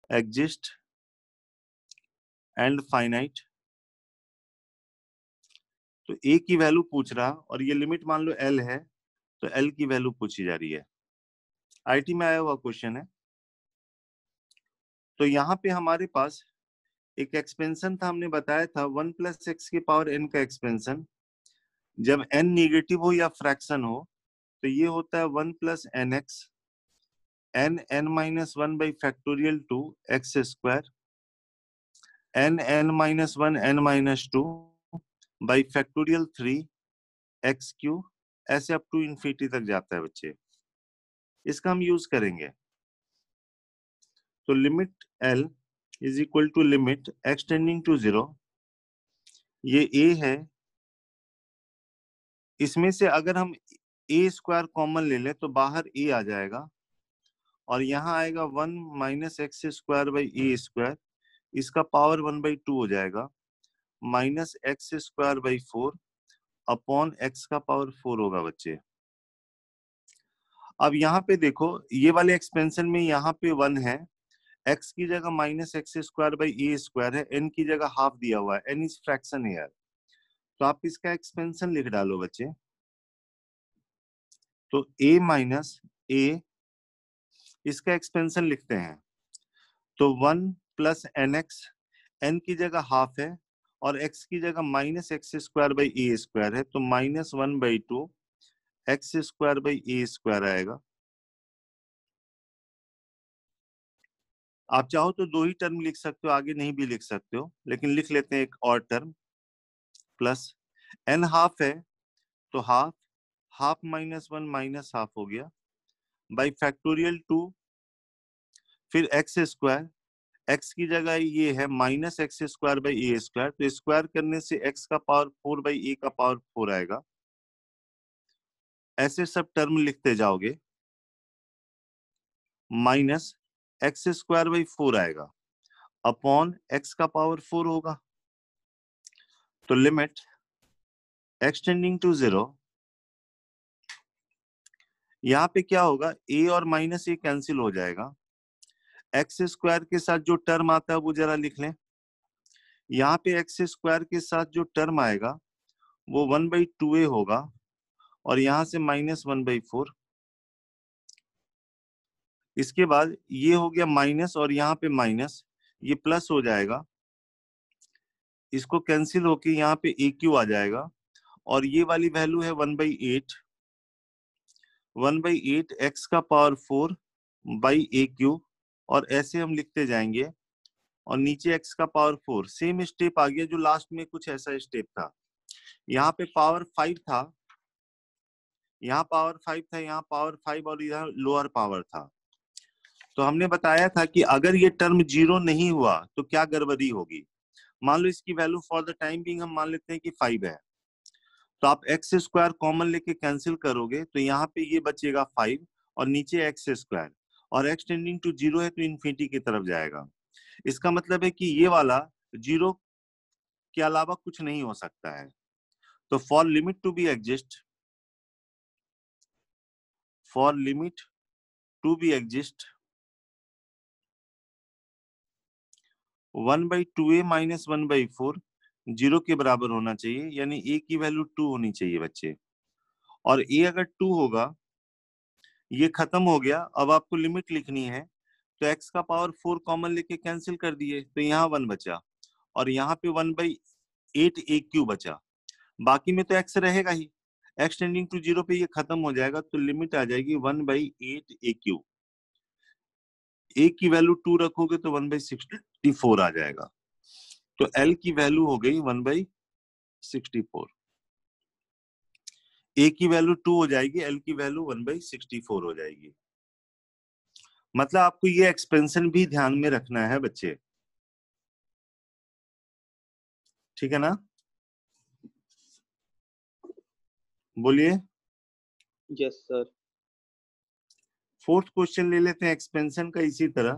Exist and finite. तो ए की value पूछ रहा और ये लिमिट मान लो एल है, तो एल की वैल्यू पूछी जा रही है। आईटी में आया हुआ क्वेश्चन है। तो यहाँ पे हमारे पास एक एक्सपेंशन था, हमने बताया था 1 + x की पावर n का एक्सपेंशन जब n निगेटिव हो या फ्रैक्शन हो तो ये होता है 1 + nx n(n-1) by factorial 2 x square n(n-1) n-2 by factorial 3 x cube, ऐसे अप टू इन्फिनिटी तक जाता है बच्चे। इसका हम यूज करेंगे। तो limit l is equal to limit x tending to 0, ये a है। इसमें से अगर हम a² कॉमन ले लें तो बाहर a आ जाएगा और यहाँ आएगा 1 - x² by a², इसका पावर 1/2 हो जाएगा, -x² by 4 अपॉन x का पावर 4 होगा बच्चे। अब यहाँ पे देखो ये वाले एक्सपेंशन में यहाँ पे 1 है, x की जगह -x² by a² है, n की जगह हाफ दिया हुआ है, n इज फ्रैक्शन हियर। तो आप इसका एक्सपेंशन लिख डालो बच्चे। तो a माइनस a, इसका एक्सपेंशन लिखते हैं। तो 1 + nx, n की जगह हाफ है और x की जगह -x² by a² है, तो -1/2 x² by a² आएगा। आप चाहो तो दो ही टर्म लिख सकते हो, आगे नहीं भी लिख सकते हो, लेकिन लिख लेते हैं एक और टर्म। प्लस n हाफ है तो हाफ, हाफ -1 -हाफ हो गया, बाई फैक्टोरियल 2, फिर x², x की जगह ये है -x² by a², तो स्क्वायर करने से x का पावर 4 by a का पावर 4 आएगा। ऐसे सब टर्म लिखते जाओगे, -x² by 4 आएगा अपॉन x का पावर 4 होगा। तो लिमिट x टेंडिंग टू 0, यहाँ पे क्या होगा, a और -a कैंसिल हो जाएगा, x² के साथ जो टर्म आता है वो जरा लिख लें। यहाँ पे x² के साथ जो टर्म आएगा वो 1/2a होगा और यहां से -1/4। इसके बाद ये हो गया माइनस और यहाँ पे माइनस, ये प्लस हो जाएगा, इसको कैंसिल होके यहाँ पे AQ आ जाएगा और ये वाली वैल्यू है 1/8, 1/8 x का पावर 4 बाई AQ, और ऐसे हम लिखते जाएंगे और नीचे x का पावर 4। सेम स्टेप आ गया जो लास्ट में कुछ ऐसा स्टेप था। यहाँ पे पावर 5 था, यहाँ पावर 5 था, यहाँ पावर 5 और यहाँ लोअर पावर था। तो हमने बताया था कि अगर ये टर्म 0 नहीं हुआ तो क्या गड़बड़ी होगी। मान लो इसकी value for the time being हम मान लेते हैं कि 5 है, तो आप x² कॉमन लेके कैंसिल करोगे तो यहाँ पे ये बचेगा 5 और नीचे x², और x टेंडिंग टू 0 है तो इन्फिनिटी की तरफ जाएगा। इसका मतलब है कि ये वाला 0 के अलावा कुछ नहीं हो सकता है। तो for limit to be exist, for limit to be exist 1/2a - 1/4 0 के बराबर होना चाहिए, यानी a की वैल्यू 2 होनी चाहिए बच्चे। और a अगर 2 होगा, ये खत्म हो गया, अब आपको लिमिट लिखनी है, तो x का पावर 4 कॉमन लेके कैंसिल कर दिए तो यहाँ 1 बचा और यहाँ पे 1/8 AQ बचा, बाकी में तो x रहेगा ही, x टेंडिंग टू 0 पे ये खत्म हो जाएगा, तो लिमिट आ जाएगी 1/8 AQ। a की वैल्यू 2 रखोगे तो 1/64 आ जाएगा, तो l की वैल्यू हो गई 1/64। a की वैल्यू 2 हो जाएगी, l की वैल्यू 1/64 हो जाएगी। मतलब आपको ये एक्सपेंशन भी ध्यान में रखना है बच्चे, ठीक है ना? बोलिए। Yes sir. फोर्थ क्वेश्चन ले लेते हैं एक्सपेंशन का इसी तरह।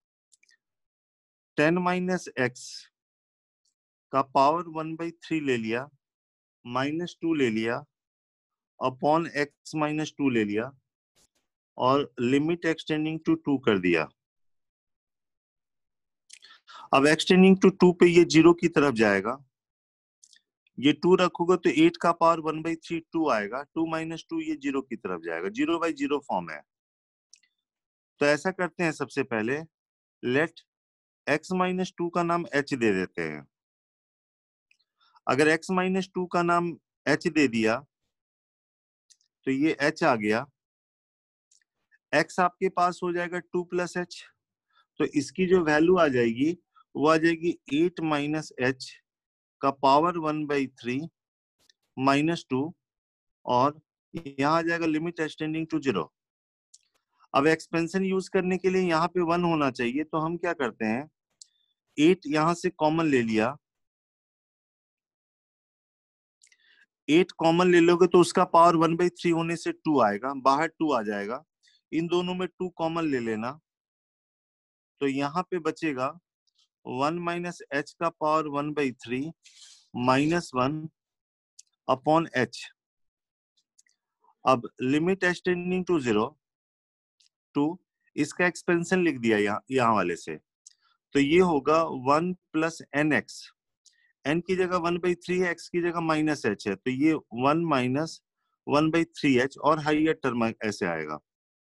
10 - x का पावर 1/3 ले लिया, -2 ले लिया अपॉन x - 2 ले लिया और लिमिट एक्सटेंडिंग टू 2 कर दिया। अब एक्सटेंडिंग टू 2 पे ये 0 की तरफ जाएगा, ये 2 रखोगे तो 8 का पावर 1/3 2 आएगा, 2 - 2 ये 0 की तरफ जाएगा, 0/0 फॉर्म है। तो ऐसा करते हैं, सबसे पहले लेट x - 2 का नाम h दे देते हैं। अगर x - 2 का नाम h दे दिया तो ये h आ गया, x आपके पास हो जाएगा 2 + h, तो इसकी जो वैल्यू आ जाएगी वो आ जाएगी 8 - h का पावर 1/3 -2, और यहाँ आ जाएगा लिमिट एक्सटेंडिंग टू 0। अब एक्सपेंशन यूज करने के लिए यहाँ पे 1 होना चाहिए, तो हम क्या करते हैं, 8 यहां से कॉमन ले लिया, 8 कॉमन ले लोगे तो उसका पावर 1/3 होने से 2 आएगा, बाहर 2 आ जाएगा, इन दोनों में 2 कॉमन ले लेना, तो यहाँ पे बचेगा 1 - h का पावर 1/3 -1 अपॉन h। अब लिमिट एक्सटेंडिंग टू 0 2, इसका एक्सपेंशन लिख दिया यहाँ वाले से, तो ये होगा 1 + nx, n की जगह 1/3 है, x की जगह -h है, तो ये 1 - 1/3h, और हाइयर टर्म ऐसे आएगा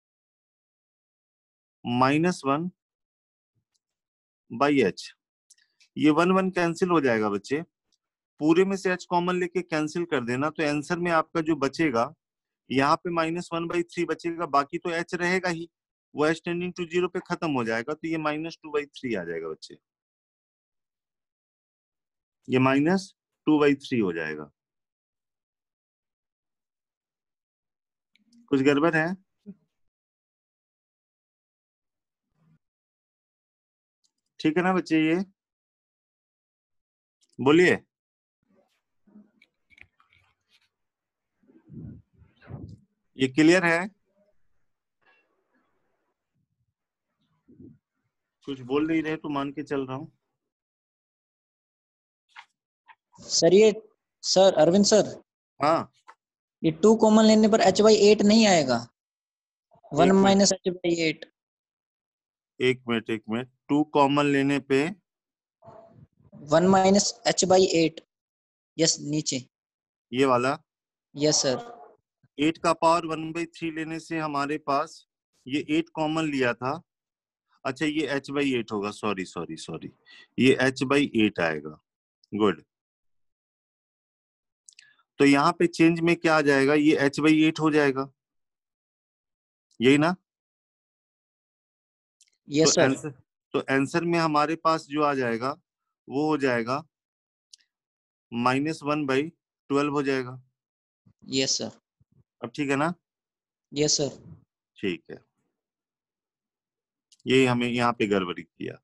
-1/h। ये 1 कैंसिल हो जाएगा बच्चे, पूरे में से h कॉमन लेके कैंसिल कर देना, तो आंसर में आपका जो बचेगा यहाँ पे -1/3 बचेगा, बाकी तो h रहेगा ही, वो h टेंडिंग टू 0 पे खत्म हो जाएगा, तो ये -2/3 आ जाएगा बच्चे, ये -2/3 हो जाएगा। कुछ गड़बड़ है? ठीक है ना बच्चे, ये बोलिए। ये क्लियर है? कुछ बोल नहीं रहे तो मान के चल रहा हूँ। सर ये सर अरविंद सर, हाँ, ये 2 कॉमन लेने पर h/8 नहीं आएगा, 1 एक मिनट - h/8। एक मिनट 2 कॉमन लेने पे 1 - h/8, यस नीचे, ये वाला यस सर। 8 का पावर 1/3 लेने से हमारे पास ये 8 कॉमन लिया था, अच्छा ये h/8 होगा, सॉरी, ये h/8 आएगा, गुड। तो यहाँ पे चेंज में क्या आ जाएगा, ये h/8 हो जाएगा, यही ना? Yes sir. तो आंसर में हमारे पास जो आ जाएगा वो हो जाएगा -1/12 हो जाएगा। Yes sir. अब ठीक है ना? Yes sir. ठीक है, ये हमें यहाँ पे गड़बड़ी किया।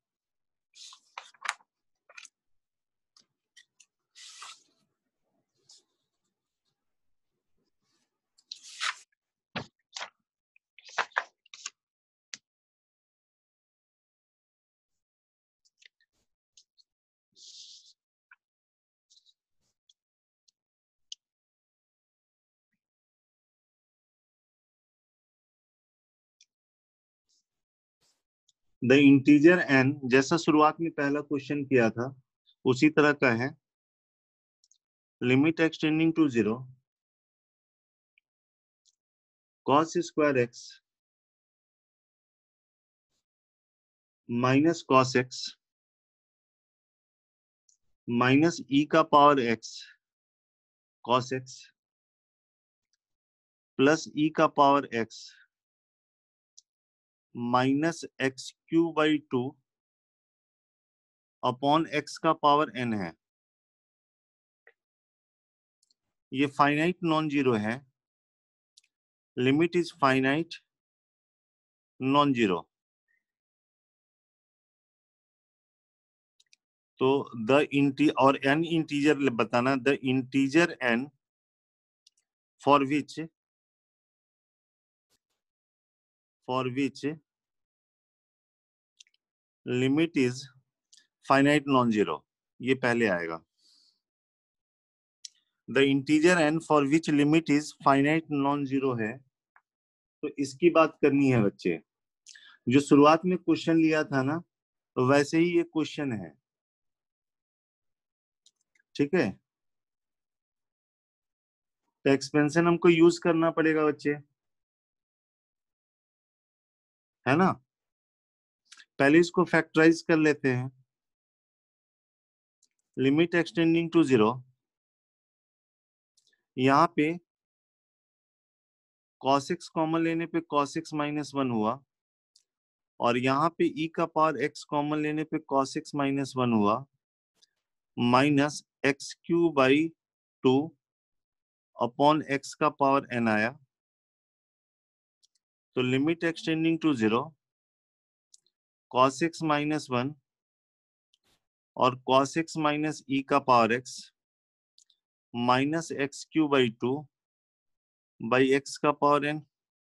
द इंटीजर n, जैसा शुरुआत में पहला क्वेश्चन किया था उसी तरह का है, limit extending to 0 cos² x - cos x -e का power x cos x plus e का power x -x³/2 upon x का पावर n है। ये फाइनाइट नॉन जीरो है, limit is finite non zero. तो और n इंटीजर बताना, the integer n for which limit is finite non zero, ये पहले आएगा। The integer n for which limit is finite non zero है, तो इसकी बात करनी है बच्चे। जो शुरुआत में क्वेश्चन लिया था ना, तो वैसे ही ये क्वेश्चन है, ठीक है। तो एक्सपेंशन हमको यूज करना पड़ेगा बच्चे, है ना। पहले इसको फैक्टराइज कर लेते हैं। लिमिट एक्सटेंडिंग टू 0, यहाँ पे cos x कॉमन लेने पे cos x माइनस 1 हुआ, और यहाँ पे e का पावर x कॉमन लेने पे cos x माइनस 1 हुआ, माइनस एक्स क्यू बाई 2 अपॉन x का पावर n आया। तो limit extending to 0, cos x minus 1 और cos x माइनस e का power x minus x Q by 2 by x का पावर n।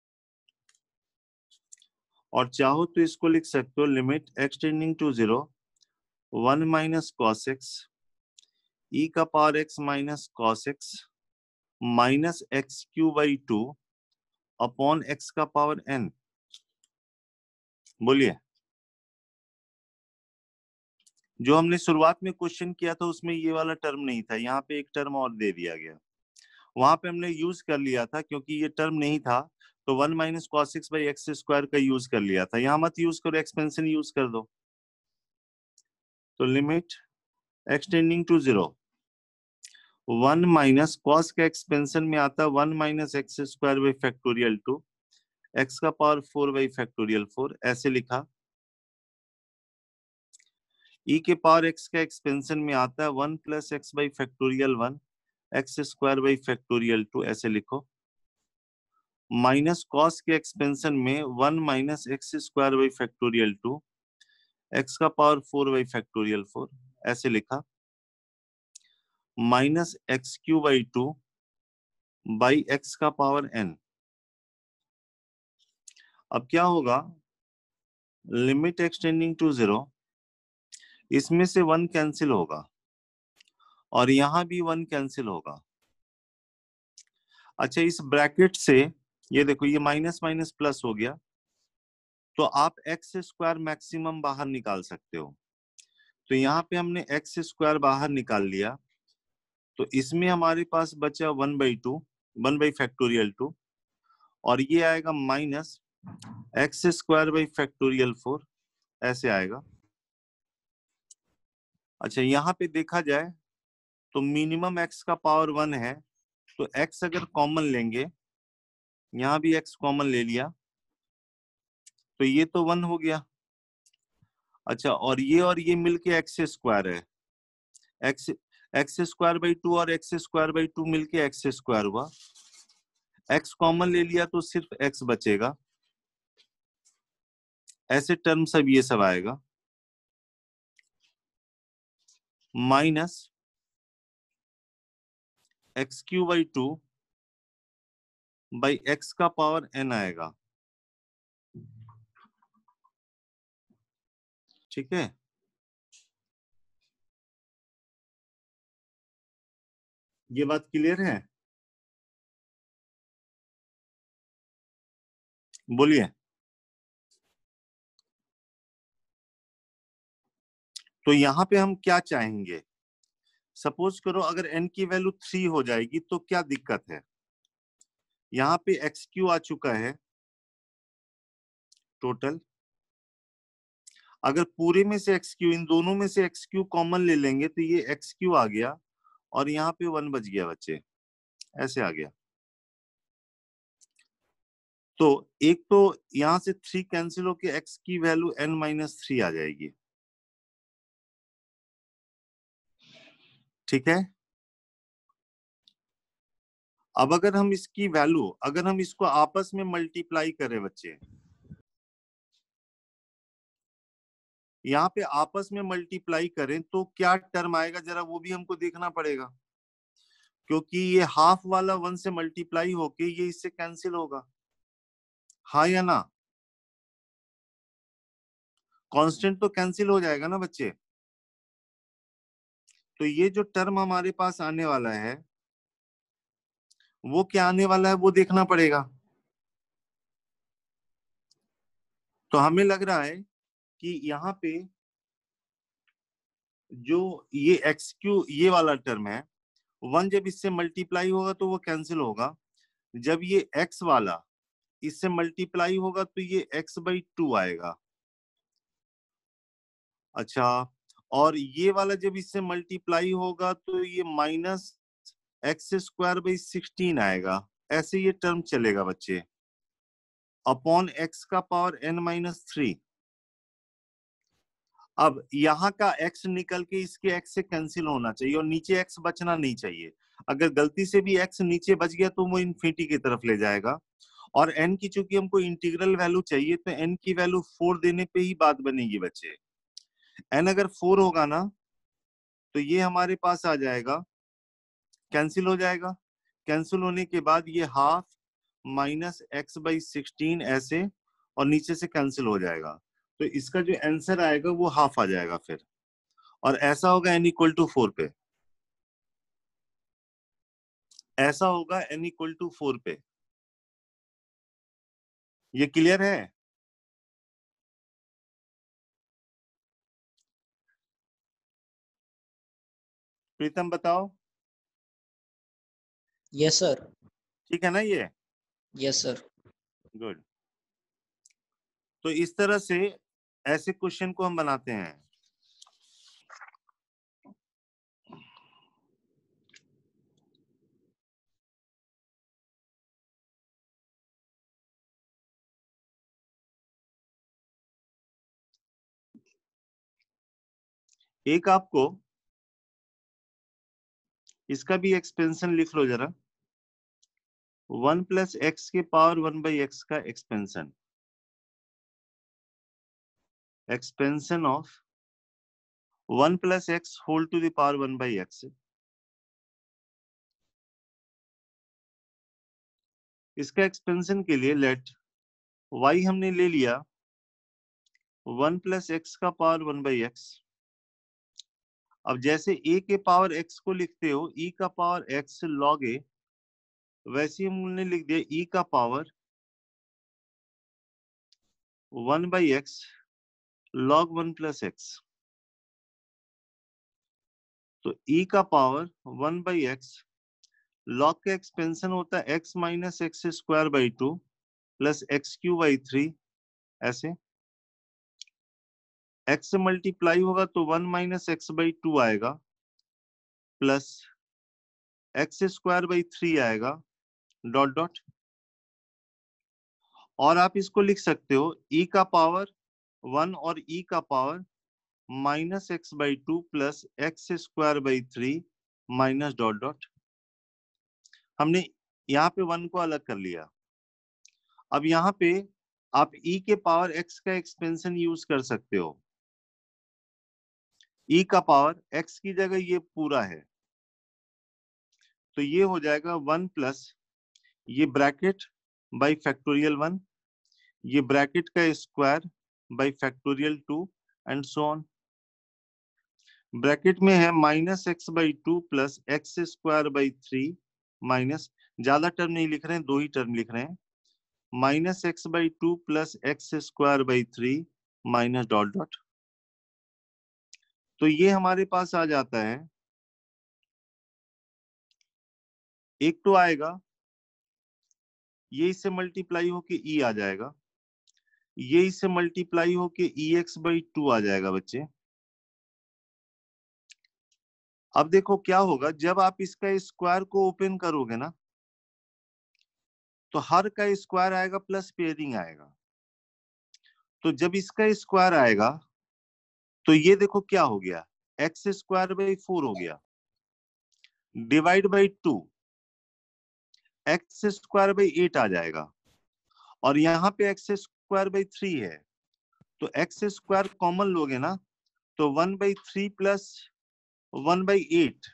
और चाहो तो इसको लिख सकते हो limit extending to 0, 1 minus cos x e का power x minus cos x minus x Q by 2 अपॉन x का पावर n। बोलिए, जो हमने शुरुआत में क्वेश्चन किया था उसमें ये वाला टर्म नहीं था, यहाँ पे एक टर्म और दे दिया गया। वहां पे हमने यूज कर लिया था क्योंकि ये टर्म नहीं था, तो 1 minus cos x by x square का यूज कर लिया था। यहाँ मत यूज करो, एक्सपेंशन यूज कर दो। तो limit extending to 0, 1 minus cos का एक्सपेंशन में आता है 1 minus x square by factorial 2 x का पावर 4 बाई फैक्टोरियल 4, ऐसे लिखा। e के पावर x का एक्सपेंशन में आता है 1 plus x by factorial 1 x square by factorial 2, ऐसे लिखो। माइनस कॉस के एक्सपेंशन में 1 minus x square by factorial 2 x का पावर 4 बाई फैक्टोरियल 4, ऐसे लिखा। Minus x Q by 2 by x का पावर n। अब क्या होगा, लिमिट एक्सटेंडिंग टू 0, इसमें से 1 कैंसिल होगा और यहां भी 1 कैंसिल होगा। अच्छा, इस ब्रैकेट से ये देखो, ये माइनस माइनस प्लस हो गया, तो आप एक्स स्क्वायर मैक्सिमम बाहर निकाल सकते हो। तो यहाँ पे हमने एक्स स्क्वायर बाहर निकाल लिया, तो इसमें हमारे पास बचा 1/2, 1 बाई फैक्टोरियल 2, और ये आएगा minus x square by factorial 4, ऐसे आएगा। अच्छा, यहाँ पे देखा जाए तो मिनिमम एक्स का पावर 1 है, तो एक्स अगर कॉमन लेंगे, यहाँ भी एक्स कॉमन ले लिया, तो ये तो 1 हो गया। अच्छा, और ये मिलके एक्स स्क्वायर है, एक्स एक्स स्क्वायर बाई 2 और एक्स स्क्वायर बाई 2 मिलके एक्स स्क्वायर हुआ। एक्स कॉमन ले लिया तो सिर्फ एक्स बचेगा, ऐसे टर्म सब ये सब आएगा। Minus x Q by 2 by x का पावर n आएगा, ठीक है। ये बात क्लियर है, बोलिए। तो यहाँ पे हम क्या चाहेंगे, सपोज करो अगर n की वैल्यू 3 हो जाएगी तो क्या दिक्कत है। यहाँ पे एक्स क्यू आ चुका है टोटल, अगर पूरे में से एक्स क्यू, इन दोनों में से एक्स क्यू कॉमन ले लेंगे तो ये एक्स क्यू आ गया, और यहाँ पे 1 बच गया बच्चे, ऐसे आ गया। तो एक तो यहां से 3 कैंसिल होके x की वैल्यू n-3 आ जाएगी, ठीक है। अब अगर हम इसकी वैल्यू, अगर हम इसको आपस में मल्टीप्लाई करें बच्चे, यहाँ पे आपस में मल्टीप्लाई करें तो क्या टर्म आएगा, जरा वो भी हमको देखना पड़ेगा, क्योंकि ये हाफ वाला 1 से मल्टीप्लाई होके ये इससे कैंसिल होगा, हाँ या ना। कांस्टेंट तो कैंसिल हो जाएगा ना बच्चे। तो ये जो टर्म हमारे पास आने वाला है वो क्या आने वाला है वो देखना पड़ेगा। तो हमें लग रहा है कि यहाँ पे जो ये एक्स क्यू ये वाला टर्म है, 1 जब इससे मल्टीप्लाई होगा तो वो कैंसिल होगा। जब ये x वाला इससे मल्टीप्लाई होगा तो ये x/2 आएगा। अच्छा, और ये वाला जब इससे मल्टीप्लाई होगा तो ये -x²/16 आएगा। ऐसे ये टर्म चलेगा बच्चे, अपॉन x का पावर n-3। अब यहाँ का x निकल के इसके x से कैंसिल होना चाहिए और नीचे x बचना नहीं चाहिए। अगर गलती से भी x नीचे बच गया तो वो इन्फिनिटी की तरफ ले जाएगा। और n की चूंकि हमको इंटीग्रल वैल्यू चाहिए तो n की वैल्यू 4 देने पे ही बात बनेगी बच्चे। n अगर 4 होगा ना तो ये हमारे पास आ जाएगा, कैंसिल हो जाएगा। कैंसिल होने के बाद ये हाफ -x/16 ऐसे और नीचे से कैंसिल हो जाएगा। तो इसका जो आंसर आएगा वो हाफ आ जाएगा फिर, और ऐसा होगा n=4 पे, ऐसा होगा n=4 पे। ये क्लियर है? प्रीतम बताओ। Yes sir. ठीक है ना ये? Yes sir. गुड। तो इस तरह से ऐसे क्वेश्चन को हम बनाते हैं। एक आपको इसका भी एक्सपेंशन लिख लो जरा, 1 + x के पावर 1/x का expansion, expansion of 1 + x whole to the power 1/x। इसका एक्सपेंशन के लिए लेट y हमने ले लिया 1 + x का पावर 1/x। अब जैसे a के पावर x को लिखते हो e का पावर x log a, वैसे ही हमने लिख दिया e का पावर 1/x log 1 + x। तो e का पावर 1/x log का एक्सपेंशन होता है x - x²/2 + x³/3। ऐसे x से मल्टीप्लाई होगा तो 1 - x/2 आएगा प्लस x²/3 आएगा डॉट डॉट। और आप इसको लिख सकते हो e का पावर 1 और e का power -x/2 plus x²/3 minus dot dot. हमने यहाँ पे 1 को अलग कर लिया। अब यहाँ पे आप e के पावर x का एक्सपेंशन यूज कर सकते हो। e का पावर x की जगह ये पूरा है तो ये हो जाएगा 1 प्लस ये ब्रैकेट बाई फैक्टोरियल 1, ये ब्रैकेट का square by factorial 2 and so on. Bracket में है -x/2 प्लस x²/3 माइनस, ज्यादा टर्म नहीं लिख रहे हैं, 2 ही टर्म लिख रहे हैं, -x/2 plus x²/3 minus dot dot. तो ये हमारे पास आ जाता है, एक तो आएगा ये इससे मल्टीप्लाई होके e आ जाएगा, ये इससे मल्टीप्लाई होके ex/2 आ जाएगा बच्चे। अब देखो क्या होगा, जब आप इसका स्क्वायर को ओपन करोगे ना तो हर का स्क्वायर आएगा प्लस पेयरिंग आएगा। तो जब इसका स्क्वायर आएगा तो ये देखो क्या हो गया, x²/4 हो गया डिवाइड बाई 2 x²/8 आ जाएगा। और यहाँ पे x²/3 है तो x² कॉमन लोगे ना तो 1/3 प्लस 1/8।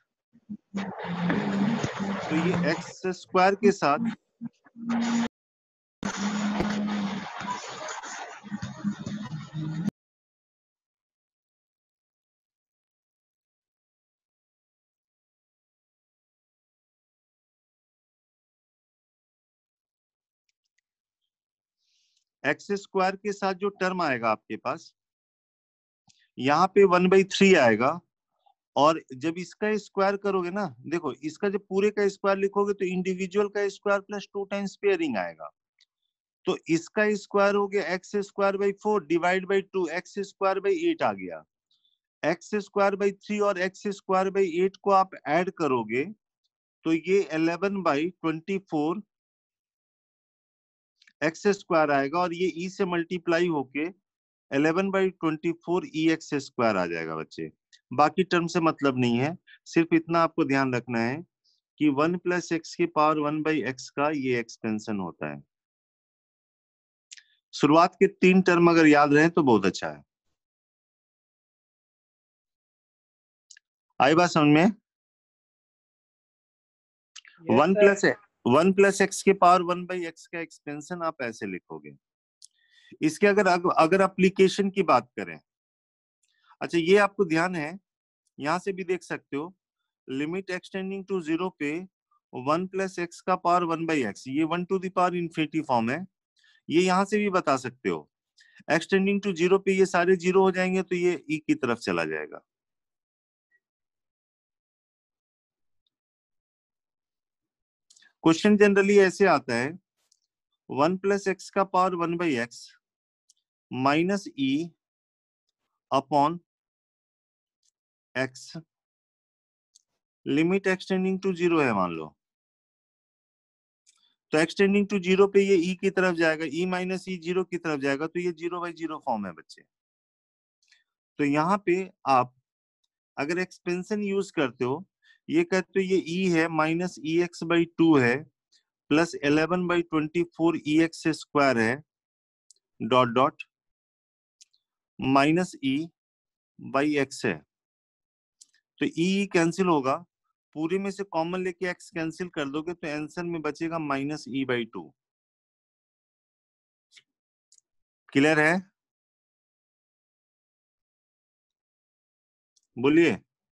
तो ये x² के साथ x² के साथ जो टर्म आएगा आपके पास यहाँ पे 1/3 आएगा और जब इसका स्क्वायर करोगे ना, देखो इसका जब पूरे का स्क्वायर लिखोगे तो इंडिविजुअल का स्क्वायर प्लस 2 टाइम्स पेयरिंग आएगा। तो इसका स्क्वायर हो गया x square by 4 divide by 2, x square by 8 आ गया। एक्स स्क्वायर बाई 3 और एक्स स्क्वायर बाई 8 को आप ऐड करोगे तो ये 11/24 एक्स स्क्वायर आएगा, और ये ई से मल्टीप्लाई होके 11/24 ई एक्स स्क्वायर आ जाएगा बच्चे। बाकी टर्म से मतलब नहीं है, सिर्फ इतना आपको ध्यान रखना है कि 1 + x की पावर 1/x का ये एक्सपेंशन होता है। शुरुआत के 3 टर्म अगर याद रहे तो बहुत अच्छा है। आई बात समझ में? 1 + x की पावर 1/x का एक्सपेंशन आप ऐसे लिखोगे। इसके अगर एप्लीकेशन की बात करें, अच्छा ये आपको ध्यान है, यहां से भी देख सकते हो, लिमिट एक्सटेंडिंग टू 0 पे 1 + x का पावर 1/x, ये 1 to the power infinity form है। ये यहां से भी बता सकते हो, एक्सटेंडिंग टू 0 पे ये सारे 0 हो जाएंगे तो ये e की तरफ चला जाएगा। क्वेश्चन जनरली ऐसे आता है, 1 + x का power 1/x minus e upon x, limit extending to 0 है मान लो, तो एक्सटेंडिंग टू 0 पे ये e की तरफ जाएगा, e माइनस e 0 की तरफ जाएगा, तो ये 0/0 फॉर्म है बच्चे। तो यहाँ पे आप अगर एक्सपेंशन यूज करते हो, ये कहते हो ये e है माइनस EX/2 है प्लस 11/24 EX स्क्वायर है डॉट डॉट माइनस E/x है। तो e कैंसिल होगा, पूरे में से कॉमन लेके x कैंसिल कर दोगे तो आंसर में बचेगा माइनस E/2। क्लियर है? बोलिए।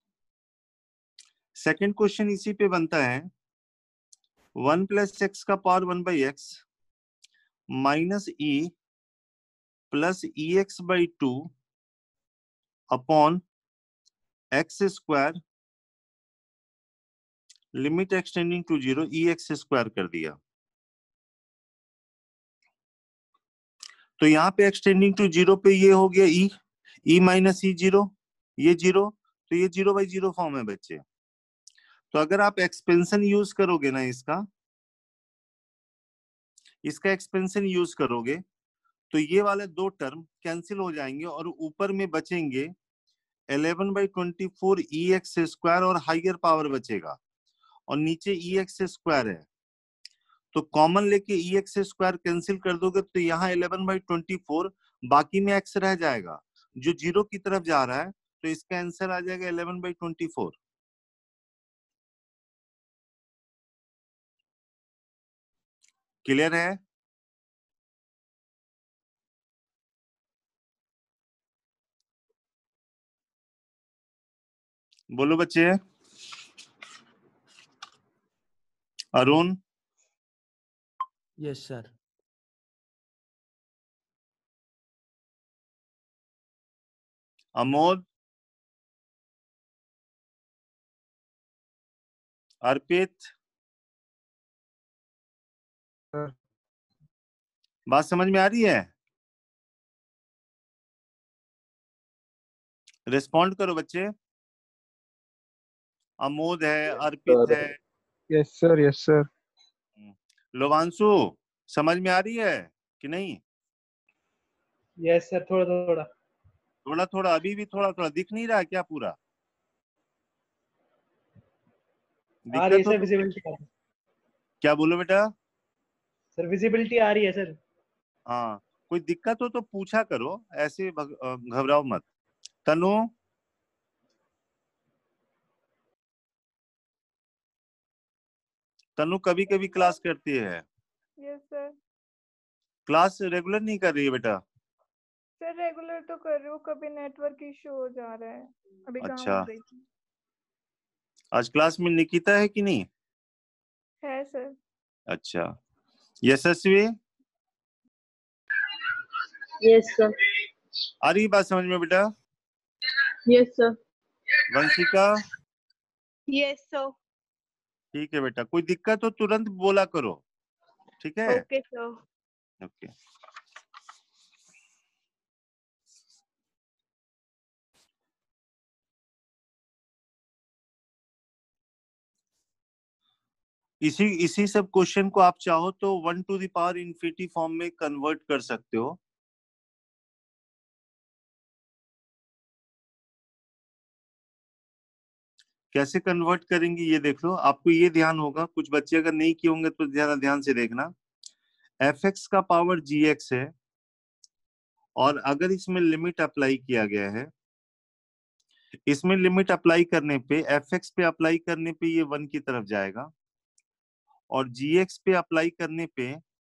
सेकंड क्वेश्चन इसी पे बनता है, 1 + x का power 1/x minus E plus EX/2 upon x square, limit extending to 0 EX square कर दिया। तो यहाँ पे एक्सटेंडिंग टू 0 पे ये हो गया e माइनस E 0, ये 0, तो ये 0/0 फॉर्म है बच्चे। तो अगर आप एक्सपेंशन यूज करोगे ना, इसका एक्सपेंशन यूज करोगे तो ये वाले 2 टर्म कैंसिल हो जाएंगे और ऊपर में बचेंगे 11/24 EX स्क्वायर और हाइयर पावर बचेगा, और नीचे EX स्क्वायर है, तो कॉमन लेके EX स्क्वायर कैंसिल कर दोगे तो यहाँ 11/24, बाकी में x रह जाएगा जो 0 की तरफ जा रहा है, तो इसका आंसर आ जाएगा 11/24। क्लियर है? बोलो बच्चे। Arun? Yes sir. Amod? Arpit? Sir. बात समझ में आ रही है? रिस्पॉन्ड करो बच्चे। अमोद है, अर्पित है। Yes sir, yes sir. Lovanshu समझ में आ रही है कि नहीं? यस सर, थोड़ा थोड़ा। थोड़ा थोड़ा, अभी भी थोड़ा थोड़ा दिख नहीं रहा क्या पूरा? आ रही है दिक्कत हो सर, तो विजिबिलिटी आ रही है। क्या बोलो बेटा? सर विजिबिलिटी आ रही है सर। हाँ, कोई दिक्कत हो तो पूछा करो, ऐसे घबराओ मत। तनु? तनु कभी कभी क्लास करती है। Yes sir. क्लास रेगुलर नहीं कर रही है बेटा? सर रेगुलर तो कर रही हूँ, कभी नेटवर्क इशू हो जा रहा है, अभी काम अच्छा, कर रही थी। आज क्लास में निकिता है कि नहीं? है सर। अच्छा, यशस्वी? Yes sir. आ रही बात समझ में बेटा? Yes sir. Vanshika yes sir. ठीक है बेटा, कोई दिक्कत हो तुरंत बोला करो, ठीक है? Okay sir. ओके। इसी सब क्वेश्चन को आप चाहो तो 1 to the power infinity form में कन्वर्ट कर सकते हो। कैसे कन्वर्ट करेंगे ये देख लो, आपको ये ध्यान होगा, कुछ बच्चे अगर नहीं किए होंगे तो ज्यादा ध्यान से देखना। fx का पावर gx है, और अगर इसमें लिमिट अप्लाई किया गया है, इसमें लिमिट अप्लाई करने पे fx पे अप्लाई करने पे ये 1 की तरफ जाएगा, और gx पे अप्लाई करने पे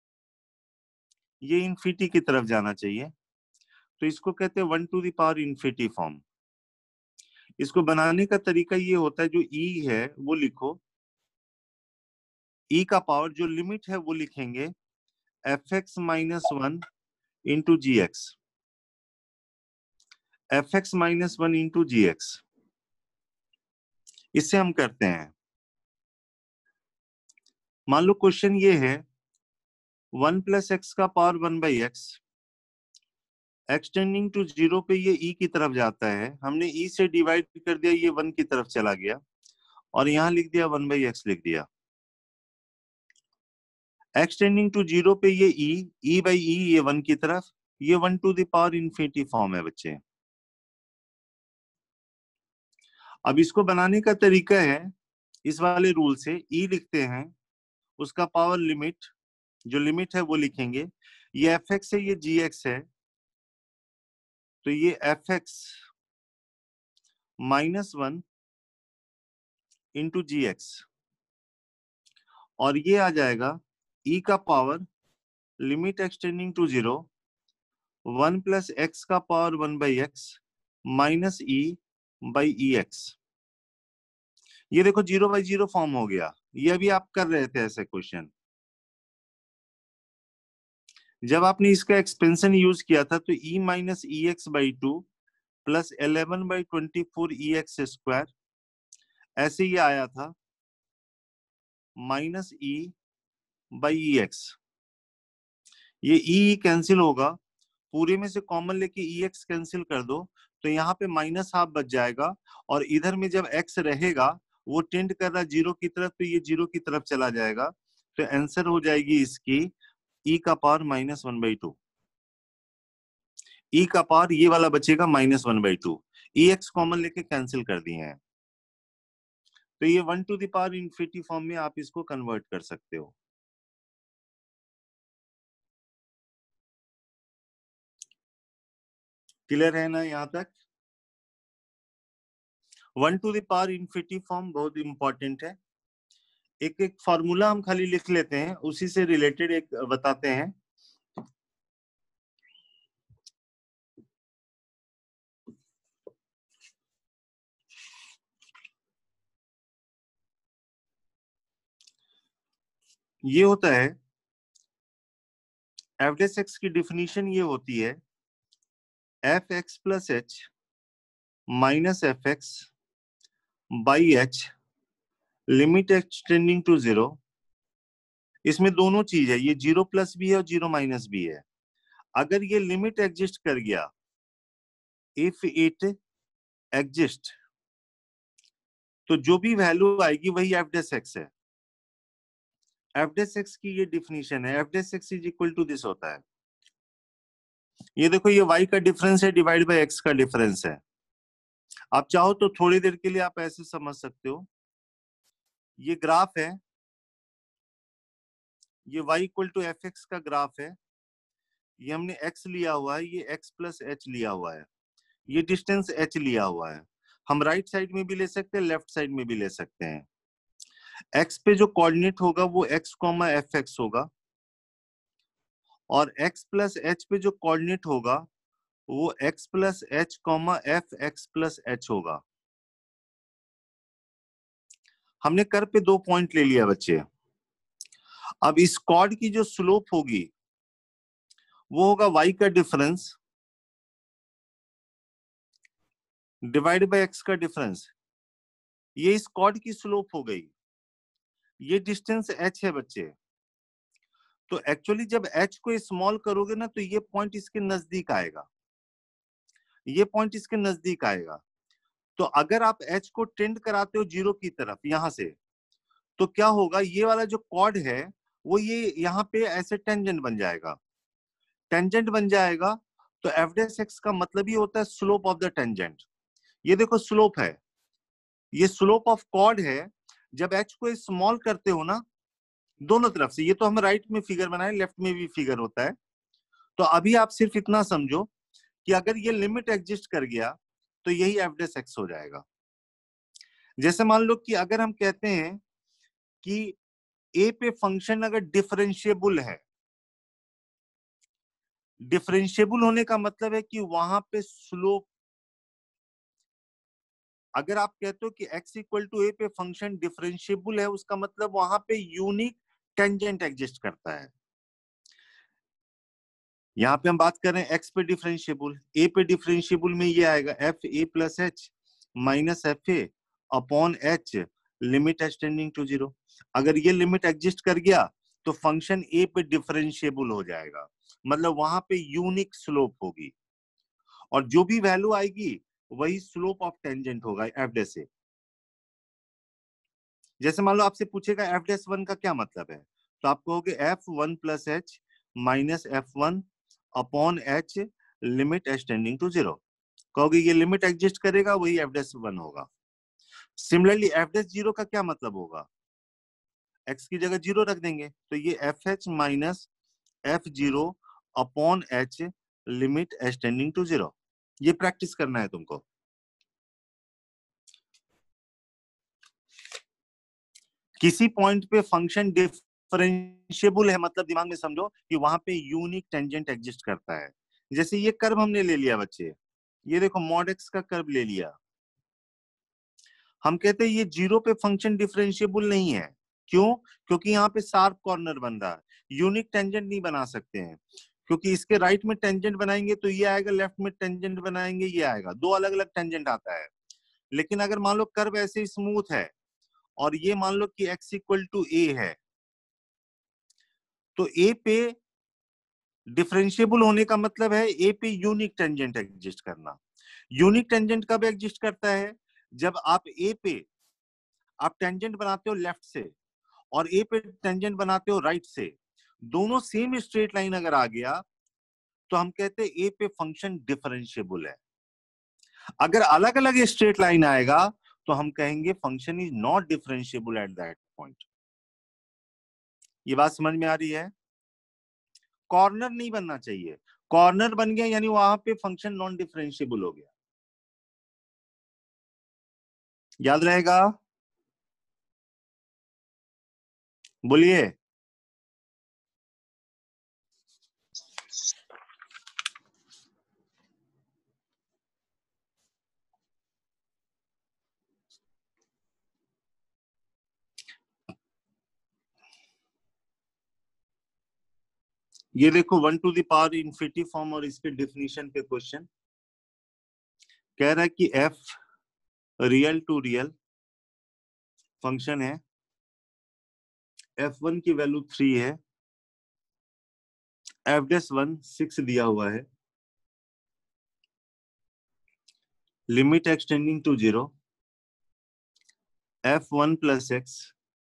ये इन्फिनिटी की तरफ जाना चाहिए। तो इसको कहते हैं 1 to the power infinity form. इसको बनाने का तरीका ये होता है, जो e है वो लिखो, e का पावर जो लिमिट है वो लिखेंगे fx minus 1 into g x, fx minus 1 into g x. इससे हम करते हैं, मान लो क्वेश्चन ये है 1 प्लस एक्स का power 1 by x, extending to 0 पे ये e की तरफ जाता है, हमने e से डिवाइड कर दिया, ये 1 की तरफ चला गया, और यहां लिख दिया 1 बाई एक्स लिख दिया। एक्सटेंडिंग टू 0 पे ये e बाई e ये 1 की तरफ, ये 1 to the power infinity form है बच्चे। अब इसको बनाने का तरीका है, इस वाले रूल से e लिखते हैं, उसका पावर लिमिट, जो लिमिट है वो लिखेंगे, ये fx है ये gx है, तो ये fx minus 1 into g x, और ये आ जाएगा e का power limit extending to 0 1 plus x का power 1 by x minus e by e x. ये देखो 0 बाई 0 फॉर्म हो गया, ये अभी आप कर रहे थे ऐसे क्वेश्चन। जब आपने इसका एक्सपेंशन यूज किया था तो e minus e x by 2 plus 11 by 24 e x square, ऐसे ही आया था, minus e by e x. ये e कैंसिल होगा, पूरे में से कॉमन लेके ई एक्स कैंसिल कर दो, तो यहाँ पे माइनस हाफ बच जाएगा, और इधर में जब x रहेगा वो टेंड कर रहा 0 की तरफ, तो ये 0 की तरफ चला जाएगा, तो आंसर हो जाएगी इसकी e का पावर माइनस 1 बाई 2। e का पावर ये वाला बचेगा माइनस 1 बाई 2, ई एक्स कॉमन लेके कैंसिल कर दिए हैं, तो ये 1 to the power infinity form में आप इसको कन्वर्ट कर सकते हो। क्लियर है ना यहाँ तक? 1 to the power infinity form बहुत इंपॉर्टेंट है। एक एक फॉर्मूला हम खाली लिख लेते हैं, उसी से रिलेटेड एक बताते हैं। ये होता है एफ डेस एक्स की डिफिनीशन, ये होती है f x plus h minus f x by h limit extending to 0। इसमें दोनों चीज है, ये 0 प्लस भी है और 0 माइनस भी है। अगर ये लिमिट एग्जिस्ट कर गया, इफ इट एग्जिस्ट, तो जो भी वैल्यू आएगी वही एफ डेस एक्स है। एफ डेस एक्स की ये डिफिनीशन है, f dash x is equal to this होता है। ये देखो, ये y का डिफरेंस है डिवाइड बाय x का डिफरेंस है। आप चाहो तो थोड़ी देर के लिए आप ऐसे समझ सकते हो, ये ग्राफ है, ये y equal to f x का ग्राफ है, ये हमने x लिया हुआ है, ये x प्लस एच लिया हुआ है, ये डिस्टेंस h लिया हुआ है। हम राइट साइड में भी ले सकते हैं, लेफ्ट साइड में भी ले सकते हैं। x पे जो कोऑर्डिनेट होगा वो x कॉमा एफ एक्स होगा, और x प्लस एच पे जो कोऑर्डिनेट होगा वो x plus h comma f x plus h होगा। हमने कर पे 2 पॉइंट ले लिया बच्चे। अब इस कॉर्ड की जो स्लोप होगी वो होगा y का डिफरेंस डिवाइड बाय एक्स का डिफरेंस, ये इस कॉर्ड की स्लोप हो गई। ये डिस्टेंस h है बच्चे। तो एक्चुअली जब h को स्मॉल करोगे ना तो ये पॉइंट इसके नजदीक आएगा, ये पॉइंट इसके नजदीक आएगा। तो अगर आप h को टेंड कराते हो जीरो की तरफ यहां से, तो क्या होगा, ये वाला जो कॉर्ड है वो ये यहाँ पे ऐसे टेंजेंट बन जाएगा, टेंजेंट बन जाएगा। तो एफ डैश एक्स का मतलब ही होता है स्लोप ऑफ द टेंजेंट। ये देखो स्लोप है, ये स्लोप ऑफ कॉर्ड है। जब h को स्मॉल करते हो ना दोनों तरफ से, ये तो हम राइट में फिगर बनाए, लेफ्ट में भी फिगर होता है। तो अभी आप सिर्फ इतना समझो कि अगर ये लिमिट एग्जिस्ट कर गया तो यही एफ डैश एक्स हो जाएगा। जैसे मान लो कि अगर हम कहते हैं कि ए पे फंक्शन अगर डिफरेंशिएबल है, डिफरेंशिएबल होने का मतलब है कि वहां पे स्लोप, अगर आप कहते हो कि x इक्वल टू ए पे फंक्शन डिफरेंशिएबल है, उसका मतलब वहां पे यूनिक टेंजेंट एग्जिस्ट करता है। यहाँ पे हम बात कर रहे हैं x पे डिफरेंशिएबल, a पे डिफरेंशिएबल में ये आएगा f a plus h minus f a upon h limit h tending to zero. अगर ये लिमिट एग्जिस्ट कर गया तो फंक्शन a पे डिफरेंशिएबल हो जाएगा, मतलब वहां पे यूनिक स्लोप होगी और जो भी वैल्यू आएगी वही स्लोप ऑफ टेंजेंट होगा एफ डैश से। जैसे मान लो आपसे पूछेगा एफ डैश वन का क्या मतलब है, तो आप कहोगे f one plus h minus f one upon h limit h tending to zero. कहोगे ये लिमिट एग्जिस्ट करेगा वही एफ डैश वन होगा। सिमिलरली एफ डैश जीरो का क्या मतलब होगा, एक्स की जगह जीरो रख देंगे तो ये f h minus f zero upon h limit h tending to zero. ये प्रैक्टिस करना है तुमको। किसी पॉइंट पे फंक्शन डिफरेंशिएबल है, मतलब दिमाग में समझो कि वहां पे यूनिक टेंजेंट एग्जिस्ट करता है। जैसे ये कर्व हमने ले लिया बच्चे, ये देखो मॉड एक्स का कर्व ले लिया, हम कहते हैं ये जीरो पे फंक्शन डिफरेंशिएबल नहीं है। क्यों? क्योंकि यहाँ पे शार्प कॉर्नर बन रहा है, यूनिक टेंजेंट नहीं बना सकते हैं, क्योंकि इसके राइट में टेंजेंट बनाएंगे तो ये आएगा, लेफ्ट में टेंजेंट बनाएंगे ये आएगा, दो अलग अलग टेंजेंट आता है। लेकिन अगर मान लो कर्व ऐसे स्मूथ है और ये मान लो कि x इक्वल टू ए है, तो ए पे डिफरेंशिएबल होने का मतलब है ए पे यूनिक टेंजेंट एग्जिस्ट करना। यूनिक टेंजेंट कब एग्जिस्ट करता है, जब आप ए पे आप टेंजेंट बनाते हो लेफ्ट से और ए पे टेंजेंट बनाते हो राइट से, दोनों सेम स्ट्रेट लाइन अगर आ गया तो हम कहते हैं ए पे फंक्शन डिफरेंशिएबल है। अगर अलग अलग स्ट्रेट लाइन आएगा तो हम कहेंगे function is not differentiable at that point. ये बात समझ में आ रही है? कॉर्नर नहीं बनना चाहिए, कॉर्नर बन गया यानी वहां पे फंक्शन नॉन डिफरेंशिएबल हो गया। याद रहेगा? बोलिए। ये देखो 1 to the power infinity form और इसके डेफिनेशन पे क्वेश्चन कह रहा है कि f real to real function है, f1 की वैल्यू 3 है, f डैश 1 6 दिया हुआ है, limit extending to 0 f1 plus x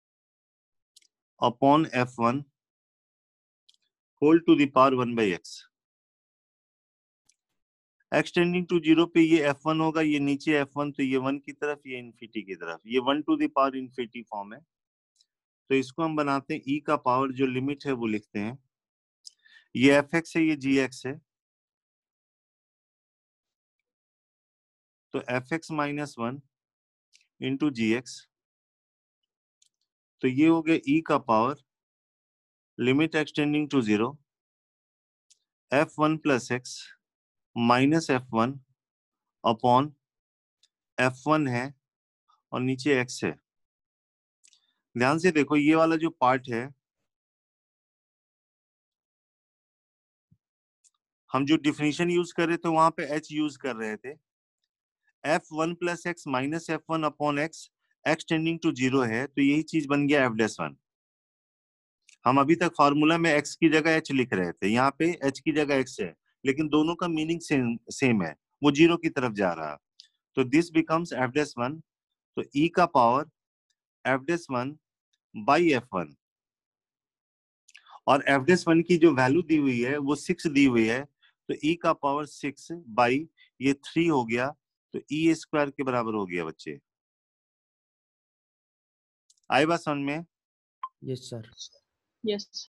upon f1 whole to the power 1 by x. Extending to 0 पे ये f1 होगा, ये नीचे f1 तो ये 1 की तरफ, ये इन्फिनिटी की तरफ, ये 1 to the power infinity form है। तो इसको हम बनाते हैं e का पावर, जो लिमिट है वो लिखते हैं, ये fx है, ये gx है, तो fx माइनस 1 इंटू gx, तो ये हो गया e का power limit extending to 0 f1 plus x minus f1 upon f1 है और नीचे x है। ध्यान से देखो ये वाला जो पार्ट है, हम जो डिफिनीशन यूज कर रहे थे वहां पे h यूज कर रहे थे, f1 plus x minus f1 upon x, x tending to 0 है, तो यही चीज बन गया f डैश 1। हम अभी तक फॉर्मूला में x की जगह h लिख रहे थे, यहाँ पे h की जगह x है, लेकिन दोनों का मीनिंग सेम है, वो 0 की तरफ जा रहा। तो दिस बिकम्स f डैश 1, तो e का power f dash 1 by f1, और f डैश 1 की जो वैल्यू दी हुई है वो 6 दी हुई है, तो e का पावर 6 बाई ये 3 हो गया, तो e स्क्वायर के बराबर हो गया बच्चे। आई बात समझ में? Yes sir. यस।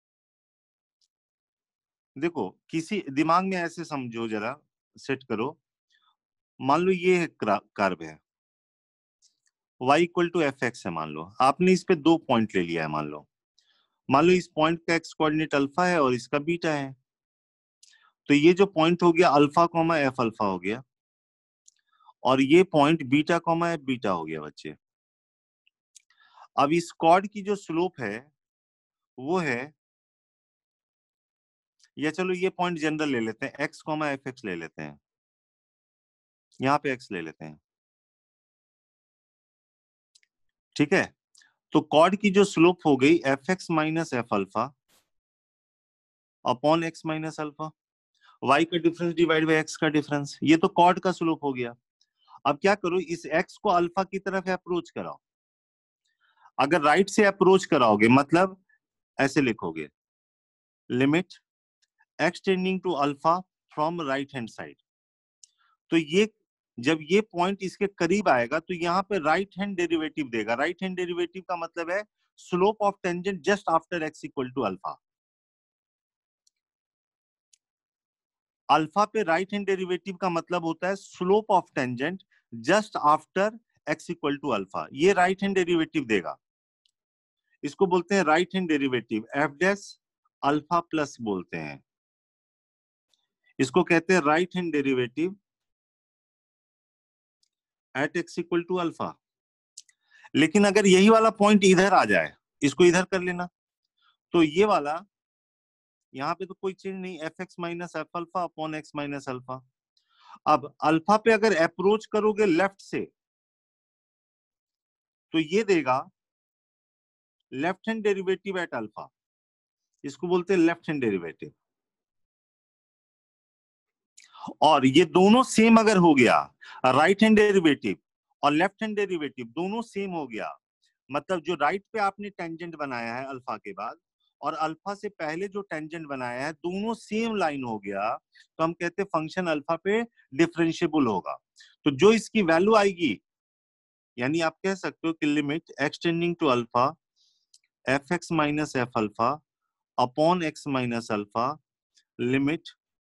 देखो किसी दिमाग में ऐसे समझो, जरा सेट करो, मान लो ये कर्व है, y equal to f x है, मान लो आपने इस पे 2 पॉइंट ले लिया है, मान लो इस पॉइंट का x कोऑर्डिनेट अल्फा है और इसका बीटा है, तो ये जो पॉइंट हो गया अल्फा कॉमा एफ अल्फा हो गया, और ये point beta comma f beta हो गया बच्चे। अब इस कॉर्ड की जो स्लोप है वो है, या चलो ये पॉइंट जनरल ले लेते हैं, x कॉमा एफ एक्स ले लेते हैं, यहाँ पे x ले लेते हैं, ठीक है। तो कॉर्ड की जो स्लोप हो गई f x minus f alpha upon x minus alpha, y का डिफरेंस डिवाइड बाय x का डिफरेंस, ये तो कॉर्ड का स्लोप हो गया। अब क्या करो, इस x को अल्फा की तरफ अप्रोच कराओ। अगर राइट से अप्रोच कराओगे मतलब ऐसे लिखोगे, limit x tending to alpha from right hand side, तो ये जब ये पॉइंट इसके करीब आएगा तो यहाँ पे राइट हैंड डेरिवेटिव देगा। राइट हैंड डेरिवेटिव का मतलब है slope of tangent just after x equal to alpha. Alpha पे राइट हैंड डेरिवेटिव का मतलब होता है slope of tangent just after x equal to alpha, ये राइट हैंड डेरिवेटिव देगा। इसको बोलते हैं right hand derivative, f dash alpha plus बोलते हैं, इसको कहते हैं right hand derivative at x equal to alpha. लेकिन अगर यही वाला पॉइंट इधर आ जाए, इसको इधर कर लेना, तो ये वाला यहाँ पे तो कोई चेंज नहीं, f x minus f alpha upon x minus alpha. अब अल्फा पे अगर अप्रोच करोगे लेफ्ट से तो ये देगा left hand derivative at alpha, इसको बोलते हैं लेफ्ट हैंड डेरिवेटिव। और ये दोनों सेम अगर हो गया, राइट हैंड डेरिवेटिव और लेफ्ट हैंड डेरिवेटिव दोनों सेम हो गया, मतलब जो राइट पे आपने टेंजेंट बनाया है अल्फा के बाद और अल्फा से पहले जो टेंजेंट बनाया है दोनों सेम लाइन हो गया, तो हम कहते हैं फंक्शन अल्फा पे डिफरेंशिएबल होगा। तो जो इसकी वैल्यू आएगी, यानी आप कह सकते हो कि limit x tending to alpha f x minus f alpha upon x minus alpha, limit,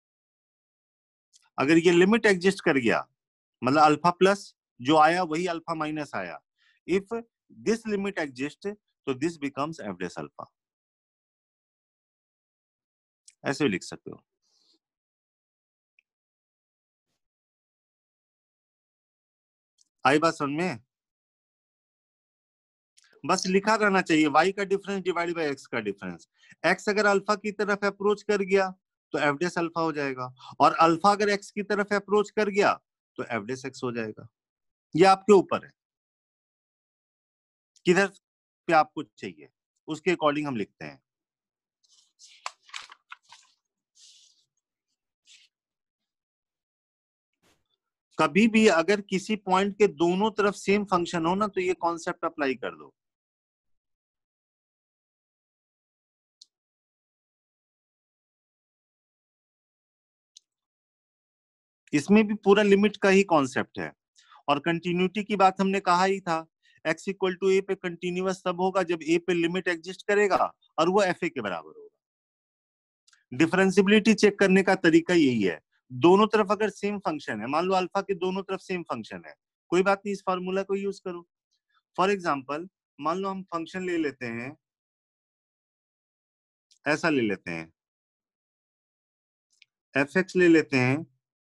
अगर ये लिमिट एग्जिस्ट कर गया मतलब अल्फा प्लस जो आया वही अल्फा माइनस आया, इफ दिस लिमिट एग्जिस्ट तो this becomes f dash alpha, ऐसे भी लिख सकते हो। आई बात समझ में? बस लिखा रहना चाहिए y का डिफरेंस डिवाइड बाय x का डिफरेंस। x अगर अल्फा की तरफ अप्रोच कर गया तो एफ डैश अल्फा हो जाएगा, और अल्फा अगर x की तरफ अप्रोच कर गया तो एफ डैश x हो जाएगा। ये आपके ऊपर है किधर पे आपको चाहिए, उसके अकॉर्डिंग हम लिखते हैं। कभी भी अगर किसी पॉइंट के दोनों तरफ सेम फंक्शन हो ना तो ये कॉन्सेप्ट अप्लाई कर दो। इसमें भी पूरा लिमिट का ही कॉन्सेप्ट है, और कंटिन्यूटी की बात हमने कहा ही था, x इक्वल टू ए पे कंटिन्यूअस तब होगा जब a पे लिमिट एग्जिस्ट करेगा और वो fa के बराबर होगा। डिफरेंशियबिलिटी चेक करने का तरीका यही है, दोनों तरफ अगर सेम फंक्शन है, मान लो अल्फा के दोनों तरफ सेम फंक्शन है, कोई बात नहीं, इस फॉर्मूला को यूज करो। फॉर एग्जाम्पल मान लो हम फंक्शन ले लेते हैं, ऐसा ले लेते हैं, एफ एक्स ले लेते हैं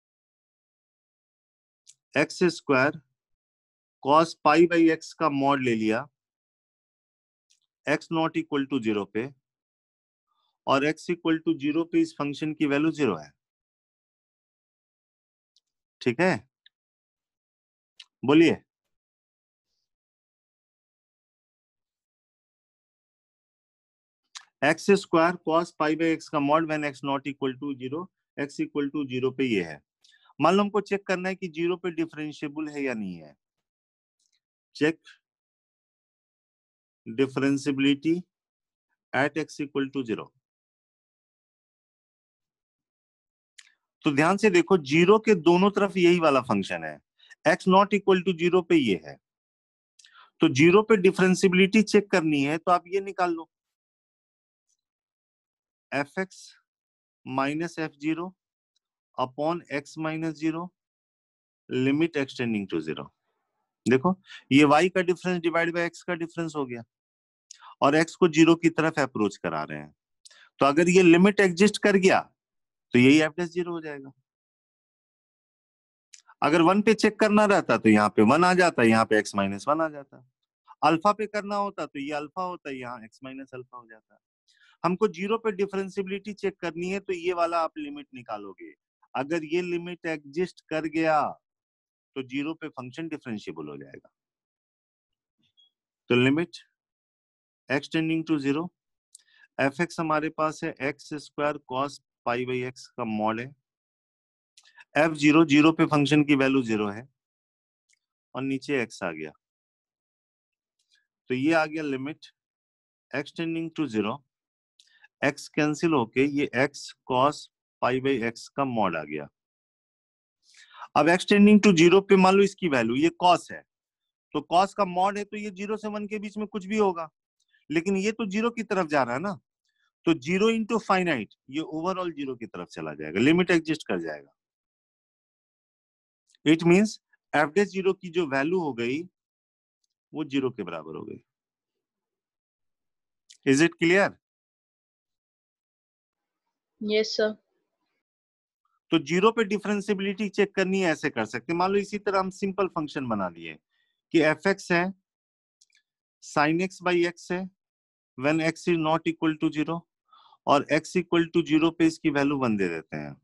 x square cos pi by x का मॉड ले लिया एक्स नॉट इक्वल टू 0 पे, और x इक्वल टू 0 पे इस फंक्शन की वैल्यू 0 है, ठीक है। बोलिए। X square cos pi by x का mod when x not equal to 0, x equal to 0 पे ये है। मान लो हमको चेक करना है कि 0 पे डिफरेंशिएबल है या नहीं है। Check differentiability at x equal to 0। तो ध्यान से देखो, 0 के दोनों तरफ यही वाला फंक्शन है, एक्स नॉट इक्वल टू 0 पे ये है। तो 0 पे डिफरेंशिएबिलिटी चेक करनी है तो आप ये निकाल लो, f x minus f 0 upon x minus 0 limit extending to 0। देखो ये y का डिफरेंस डिवाइड बाय x का डिफरेंस हो गया और x को 0 की तरफ अप्रोच करा रहे हैं। तो अगर ये लिमिट एग्जिस्ट कर गया तो यही f डैश 0 हो जाएगा। अगर 1 पे चेक करना रहता तो यहाँ पे 1 आ जाता, यहाँ पे x माइनस 1 आ जाता। अल्फा पे करना होता तो ये अल्फा होता, यहाँ x माइनस अल्फा हो जाता। हमको 0 पे डिफरेंशिएबिलिटी चेक करनी है तो ये वाला आप लिमिट निकालोगे। अगर ये लिमिट एग्जिस्ट कर गया तो 0 पे फंक्शन डिफरेंशिएबल हो जाएगा। तो limit x tending to 0, f x हमारे पास है x square cos pi by x का मॉड है, एफ 0, 0 पे फंक्शन की वैल्यू 0 है और नीचे x आ गया। तो ये आ गया limit x tending to 0, x cancel होके ये x cos pi by x का मॉड आ गया। अब x टेंडिंग टू 0 पे मान लो इसकी वैल्यू, ये cos है तो cos का मॉड है तो ये 0 से 1 के बीच में कुछ भी होगा, लेकिन ये तो 0 की तरफ जा रहा है ना, तो 0 इंटू फाइनाइट ये ओवरऑल 0 की तरफ चला जाएगा, लिमिट एग्जिस्ट कर जाएगा। इट मींस एफ डैश 0 की जो वैल्यू हो गई वो 0 के बराबर हो गई। Is it clear? Yes sir. तो 0 पे डिफरेंशिएबिलिटी चेक करनी है, ऐसे कर सकते हैं। मान लो इसी तरह हम सिंपल फंक्शन बना लिए कि एफ एक्स है साइन एक्स बाई एक्स है when x is not equal to 0 और x इक्वल टू 0 पे इसकी वैल्यू 1 दे देते हैं।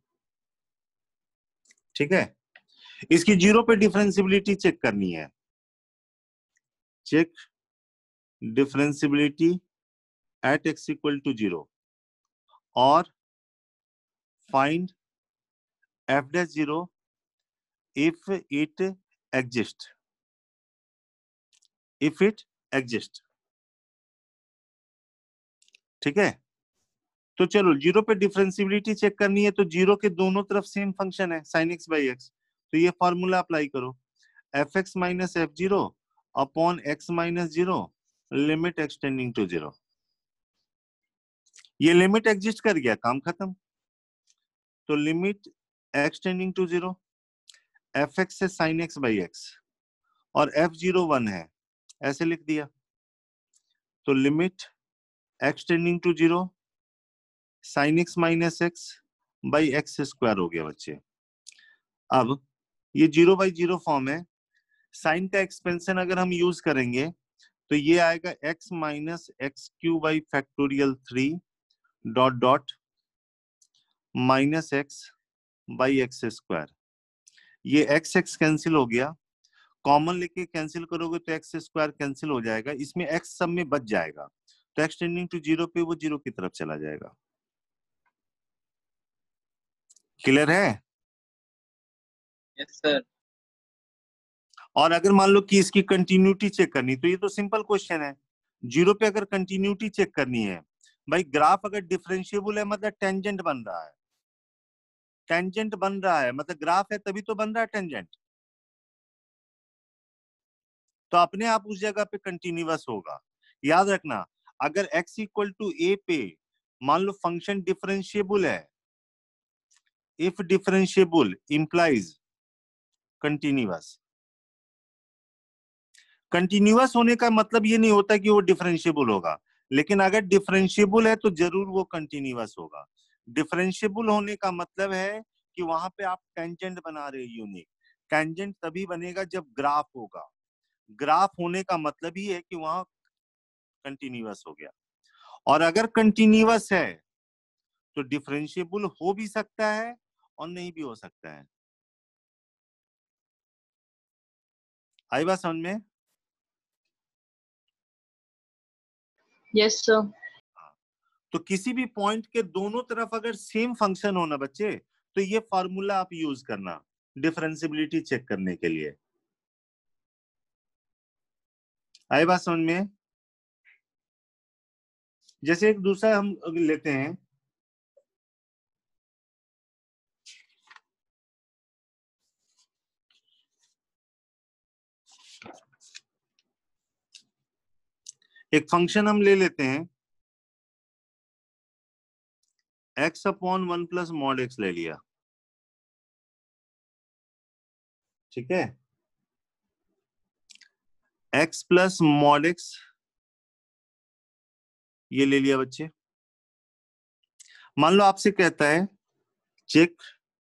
ठीक है, इसकी 0 पे डिफरेंशिएबिलिटी चेक करनी है। Check differentiability at x equal to 0 और find f dash 0 if it exist, if it exist। ठीक है, तो चलो 0 पे डिफरेंशिएबिलिटी चेक करनी है तो 0 के दोनों तरफ सेम फंक्शन है sin x बाई एक्स, तो ये फॉर्मूला अप्लाई करो, f x minus f 0 upon x minus 0 limit extending to 0। ये लिमिट एग्जिस्ट कर गया, काम खत्म। तो limit extending to 0, f x से साइन एक्स बाई एक्स और एफ 0 1 है, ऐसे लिख दिया। तो limit extending to 0 sine x minus x by x square हो गया बच्चे। अब ये 0 बाई 0 फॉर्म है, साइन का एक्सपेंशन अगर हम यूज करेंगे तो ये आएगा x minus x Q by factorial 3 dot dot minus x by x square. ये x x कैंसिल हो गया, कॉमन लेके कैंसिल करोगे तो एक्स स्क्वायर कैंसिल हो जाएगा, इसमें x सब में बच जाएगा, तो x टेंडिंग टू 0 पे वो 0 की तरफ चला जाएगा। क्लियर है? Yes sir. और अगर मान लो कि इसकी कंटिन्यूटी चेक करनी, तो ये तो सिंपल क्वेश्चन है। 0 पे अगर कंटिन्यूटी चेक करनी है, भाई ग्राफ अगर डिफरेंशिएबल है मतलब टेंजेंट बन रहा है, टेंजेंट बन रहा है मतलब ग्राफ है तभी तो बन रहा है टेंजेंट, तो अपने आप उस जगह पे कंटिन्यूअस होगा। याद रखना, अगर x इक्वल टू a पे मान लो फंक्शन डिफरेंशिएबल है, if differentiable implies continuous. Continuous होने का मतलब ये नहीं होता कि वो डिफरेंशिएबल होगा, लेकिन अगर डिफरेंशिएबल है तो जरूर वो कंटिन्यूअस होगा। डिफरेंशिएबल होने का मतलब है कि वहां पे आप टेंजेंट बना रहे हो यूनिक। टेंजेंट तभी बनेगा जब ग्राफ होगा, ग्राफ होने का मतलब ही है कि वहां कंटिन्यूअस हो गया। और अगर कंटिन्यूअस है तो डिफरेंशिएबल हो भी सकता है और नहीं भी हो सकता है। आई बात समझ में? Yes, sir. तो किसी भी पॉइंट के दोनों तरफ अगर सेम फंक्शन हो ना बच्चे, तो ये फॉर्मूला आप यूज करना डिफरेंशियबिलिटी चेक करने के लिए। आई बात समझ में? जैसे एक दूसरा हम लेते हैं, एक फंक्शन हम ले लेते हैं x upon 1 plus mod x ले लिया, ठीक है, x प्लस मॉड x ये ले लिया बच्चे। मान लो आपसे कहता है check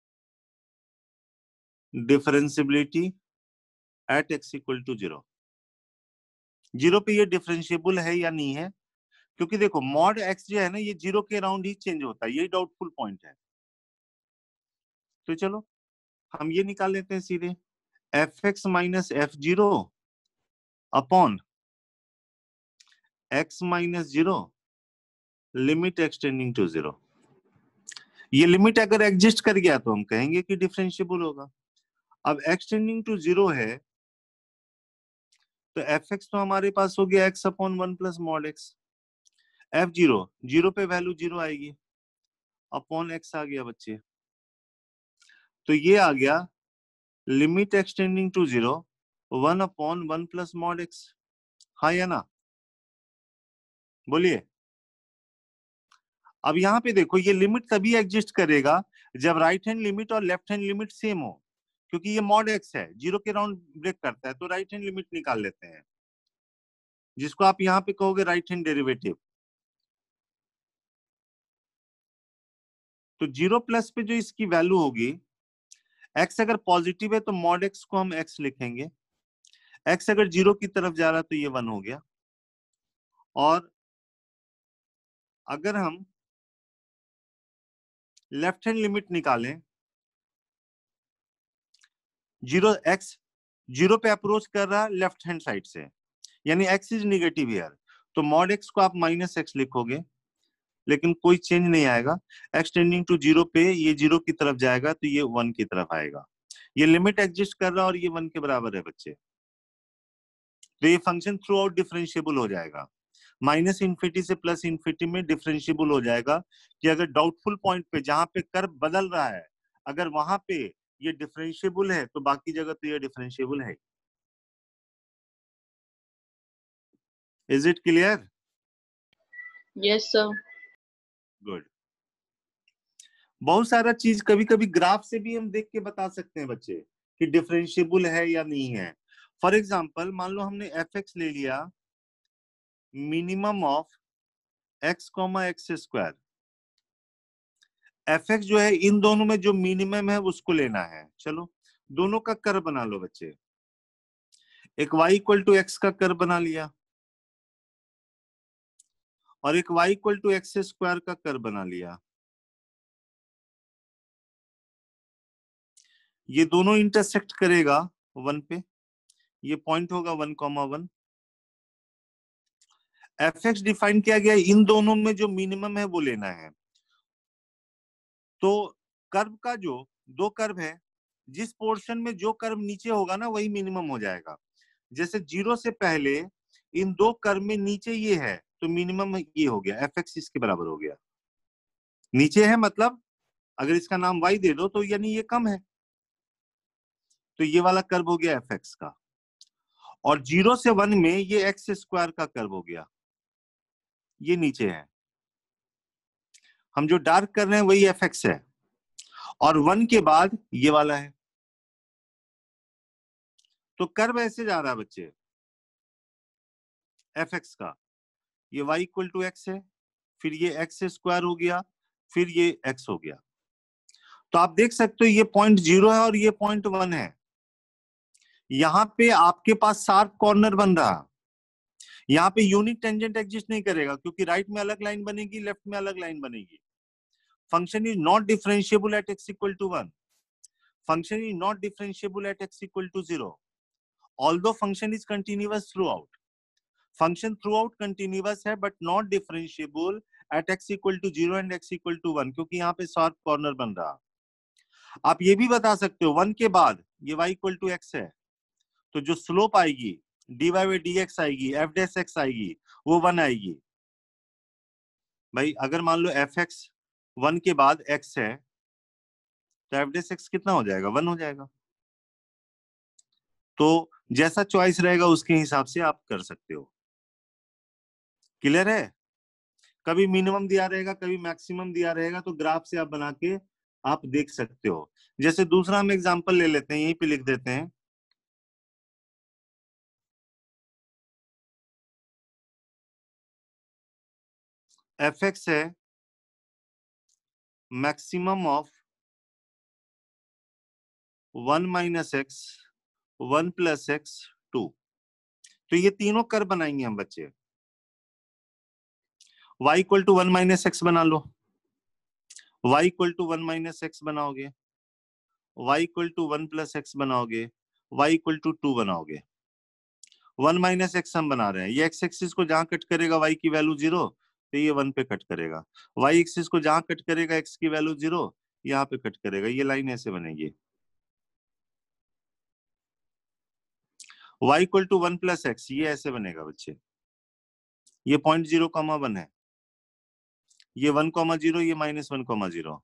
differentiability at x equal to 0। 0 पे ये डिफरेंशिएबल है या नहीं है, क्योंकि देखो मॉड x जो है ना ये 0 के अराउंड ही चेंज होता है, यही डाउटफुल पॉइंट है। तो चलो हम ये निकाल लेते हैं सीधे, fx minus f0 upon x minus 0 limit extending to 0। ये लिमिट अगर एग्जिस्ट कर गया तो हम कहेंगे कि डिफरेंशिएबल होगा। अब एक्सटेंडिंग टू 0 है तो fx तो हमारे पास हो गया x upon 1 plus mod x, f0 0 पे वैल्यू 0 आएगी, अपॉन x आ गया बच्चे। तो ये आ गया limit extending to 0 1 upon 1 plus mod x। हाँ या ना, बोलिए। अब यहाँ पे देखो ये लिमिट तभी एग्जिस्ट करेगा जब राइट हैंड लिमिट और लेफ्ट हैंड लिमिट सेम हो, क्योंकि ये मॉड x है, 0 के राउंड ब्रेक करता है, तो राइट हैंड लिमिट निकाल लेते हैं, जिसको आप यहाँ पे कहोगे राइट हैंड डेरिवेटिव। तो 0 प्लस पे जो इसकी वैल्यू होगी, x अगर पॉजिटिव है तो मॉड x को हम x लिखेंगे, x अगर 0 की तरफ जा रहा है तो ये 1 हो गया। और अगर हम लेफ्ट हैंड लिमिट निकालें, 0x 0 पे अप्रोच कर रहा है लेफ्ट हैंड साइड से, यानी x इज निगेटिव हियर, तो मॉड x को आप माइनस x लिखोगे, लेकिन कोई चेंज नहीं आएगा। x टेंडिंग टू 0 पे ये 0 की तरफ जाएगा तो ये 1 की तरफ आएगा। ये लिमिट एग्जिस्ट कर रहा है और ये 1 के बराबर है बच्चे, तो ये फंक्शन थ्रू आउट डिफरेंशिएबल हो जाएगा। माइनस इन्फिनिटी से प्लस इन्फिनिटी में डिफरेंशिएबल हो जाएगा कि अगर डाउटफुल पॉइंट पे जहां पे कर्व बदल रहा है, अगर वहां पे ये डिफरेंशिएबल है तो बाकी जगह तो ये डिफरेंशिएबल है। Is it clear? Yes, sir. Good. बहुत सारा चीज कभी कभी ग्राफ से भी हम देख के बता सकते हैं बच्चे कि डिफरेंशिएबल है या नहीं है। फॉर एग्जांपल मान लो हमने fx ले लिया minimum of x comma x square, fx जो है इन दोनों में जो मिनिमम है उसको लेना है। चलो दोनों का कर्व बना लो बच्चे, एक y इक्वल टू एक्स का कर्व बना लिया और एक y equal to x square का कर्व बना लिया। ये दोनों इंटरसेक्ट करेगा 1 पे, ये पॉइंट होगा 1,1। fx डिफाइन किया गया इन दोनों में जो मिनिमम है वो लेना है। तो कर्व का जो दो कर्व है, जिस पोर्शन में जो कर्व नीचे होगा ना वही मिनिमम हो जाएगा। जैसे 0 से पहले इन दो कर्व में नीचे ये है तो मिनिमम ये हो गया, fx इसके बराबर हो गया। नीचे है मतलब अगर इसका नाम y दे दो तो यानी ये कम है, तो ये वाला कर्व हो गया fx का। और 0 से 1 में ये एक्स स्क्वायर का कर्व हो गया, ये नीचे है। हम जो डार्क कर रहे हैं वही fx है, और 1 के बाद ये वाला है। तो कर्व ऐसे जा रहा है बच्चे fx का, ये y इक्वल टू एक्स है, फिर ये एक्स स्क्वायर हो गया, फिर ये x हो गया। तो आप देख सकते हो ये पॉइंट 0 है और ये पॉइंट 1 है। यहां पे आपके पास शार्प कॉर्नर बन रहा, यहाँ पे यूनिक टेंजेंट एग्जिस्ट नहीं करेगा, क्योंकि राइट में अलग लाइन बनेगी, लेफ्ट में अलग लाइन बनेगी। Function is not differentiable at x equal to 1, function is not differentiable at x equal to 0, although function is continuous throughout, function throughout continuous है but not differentiable at x equal to 0 and x equal to 1, क्योंकि यहाँ पे sharp corner बन रहा। आप ये भी बता सकते हो 1 के बाद ये y इक्वल टू x है, तो जो स्लोप आएगी dy बाई dx आएगी, f डैश x आएगी, वो 1 आएगी। भाई अगर मान लो fx 1 के बाद x है तो f डैश x कितना हो जाएगा? 1 हो जाएगा। तो जैसा चॉइस रहेगा उसके हिसाब से आप कर सकते हो। क्लियर है? कभी मिनिमम दिया रहेगा, कभी मैक्सिमम दिया रहेगा, तो ग्राफ से आप बना के आप देख सकते हो। जैसे दूसरा हम एग्जांपल ले लेते हैं, यहीं पे लिख देते हैं। fx है maximum of 1 minus x 1 plus x 2। तो ये तीनों कर बनाएंगे हम बच्चे। y equal to 1 minus x बना लो, y equal to 1 minus x बनाओगे, y equal to 1 plus x बनाओगे, y इक्वल टू 2 बनाओगे। 1 माइनस एक्स हम बना रहे हैं, ये x एक्सिस को जहां कट करेगा y की वैल्यू 0, तो ये 1 पे कट करेगा। y एक्सिस को जहां कट करेगा x की वैल्यू 0, यहाँ पे कट करेगा। ये लाइन ऐसे बनेगी। y equal to 1 plus x, ये ऐसे बनेगा बच्चे। ये 0.0, 1 है, ये 1,0, ये -1,0।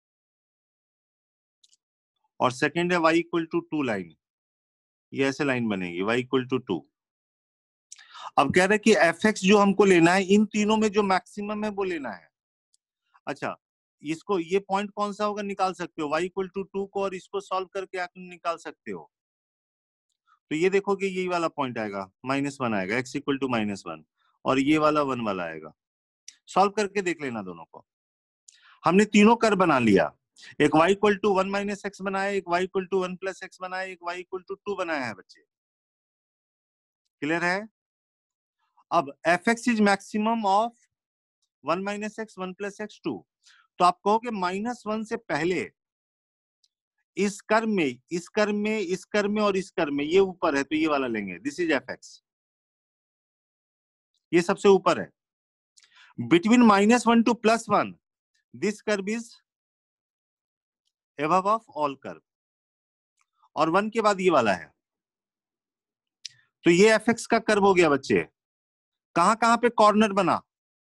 और सेकेंड है y इक्वल टू 2 लाइन, ये ऐसे लाइन बनेगी y इक्वल टू 2। अब कह रहे हैं कि fx जो हमको लेना है, इन तीनों में जो मैक्सिमम है वो लेना है। अच्छा, इसको ये पॉइंट कौन सा होगा निकाल सकते हो, y इक्वल टू 2 को, और इसको सॉल्व करके आप निकाल सकते हो। तो ये देखोगे यही वाला पॉइंट आएगा, -1 आएगा, x इक्वल टू -1, और ये वाला 1 वाला आएगा। सॉल्व करके देख लेना दोनों को। हमने तीनों कर बना लिया, एक y equal to 1 minus x बनाया, एक y equal to 1 plus x बनाया, एक y इक्वल टू 2 बनाया है बच्चे। क्लियर है? अब fx is maximum of 1 minus x 1 plus x 2। तो आप कहोगे -1 से पहले इस कर में, इस कर में, इस कर में और इस कर में, ये ऊपर है तो ये वाला लेंगे। दिस इज fx, ये सबसे ऊपर है। Between -1 to +1, this curve is above of all curve, और 1 के बाद ये वाला है। तो ये fx का कर्व हो गया बच्चे। कहां कहां पे कॉर्नर बना?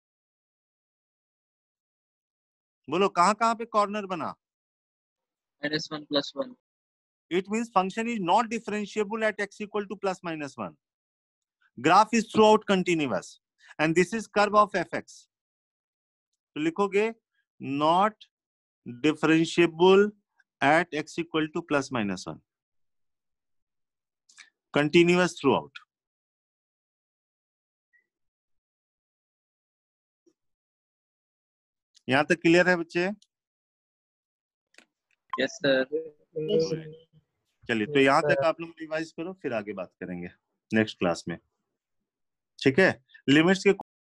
बोलो कहां कहां पे कॉर्नर बना? -1 + 1। It means function is not differentiable at x equal to +-1. Graph is throughout continuous, and this is curve of fx. तो लिखोगे not differentiable at x equal to +-1. Continuous throughout. यहां तक क्लियर है बच्चे? Yes sir. चलिए, तो यहां तक आप लोग रिवाइज करो, फिर आगे बात करेंगे नेक्स्ट क्लास में। ठीक है? लिमिट्स के